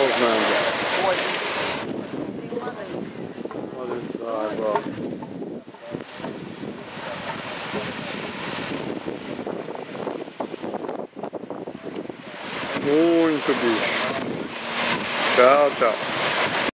rosnando. Olha essa água, ó. Muito bicho. Tchau, tchau.